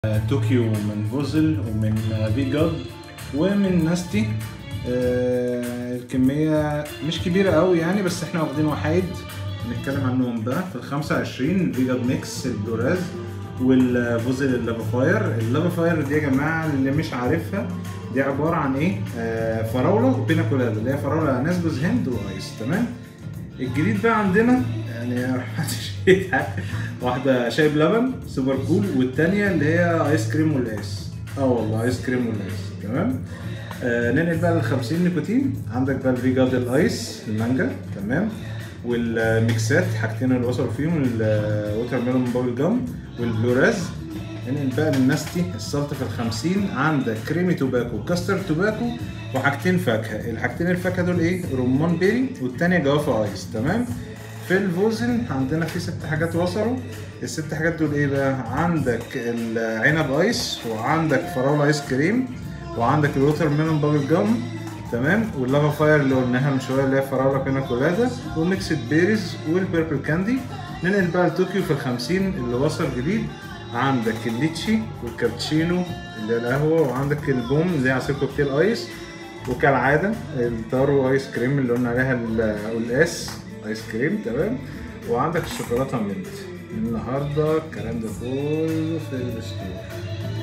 طوكيو من فوزل ومن فيجاد ومن ناستي. الكمية مش كبيرة قوي يعني، بس احنا واخدين وحيد نتكلم عنهم بقى. في ال25 فيجاد ميكس الدوراز والفوزل اللافافاير. اللافافاير دي يا جماعة اللي مش عارفها، دي عبارة عن ايه؟ فراولة وبينا كولادا، اللي هي فراولة اناناس جوز هند وايس. تمام. الجديد بقى عندنا يعني واحدة شاي بلبن سوبر كول، والتانية اللي هي ايس كريم والقاس. والله ايس كريم والقاس. تمام. ننقل بقى لل50 نيكوتين. عندك بقى الفيجاد الايس المانجا. تمام. والميكسات حاجتين اللي وصلوا فيهم الووتر ميلون بابل جام والبلوراز. ننقل بقى للناستي السلطة في ال50. عندك كريمي توباكو كاستر توباكو وحاجتين فاكهة. الحاجتين الفاكهة دول ايه؟ رمان بيري والتانية جوافة ايس. تمام. في الفوزن عندنا في 6 حاجات وصلوا. ال6 حاجات دول ايه بقى؟ عندك العنب ايس، وعندك فراولة ايس كريم، وعندك الووتر ميلون بابل جام. تمام. واللافا فاير اللي قلناها من شويه اللي هي فراوله بينا كولادا وميكسد بيريز والبيربل كاندي. ننقل بقى لطوكيو في ال50 اللي وصل جديد. عندك الليتشي والكابتشينو اللي هي القهوه، وعندك البوم اللي هي عصير كوكتيل ايس، وكالعاده التارو ايس كريم اللي قلنا عليها القاس ايس كريم. تمام. وعندك الشوكولاته مينت. النهارده الكلام ده كله في الستور.